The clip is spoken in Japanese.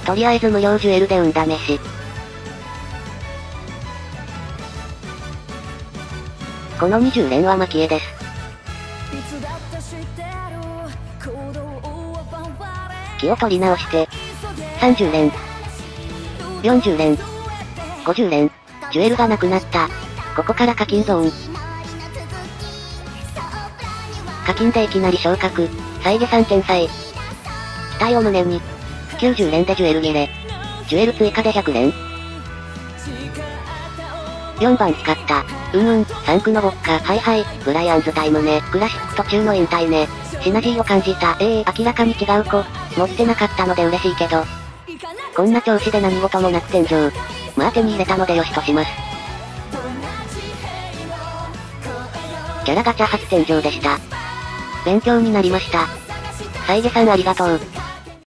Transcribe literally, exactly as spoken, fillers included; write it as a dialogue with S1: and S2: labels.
S1: とりあえず無料ジュエルで運試し。このにじゅう連は蒔絵です。気を取り直して、さんじゅう連、よんじゅう連、ごじゅう連、ジュエルがなくなった。ここから課金ゾーン。課金でいきなり昇格、再下さん天才。期待を胸に、きゅうじゅう連でジュエル切れ。ジュエル追加でひゃく連。よんばん使った。うんうん、サンクのボッカ、はいはい、ブライアンズタイムね、クラシック途中の引退ね。シナジーを感じた。ええー、明らかに違う子。持ってなかったので嬉しいけど。こんな調子で何事もなく天井。まあ手に入れたのでよしとします。キャラガチャ初天井でした。勉強になりました。再下さんありがとう。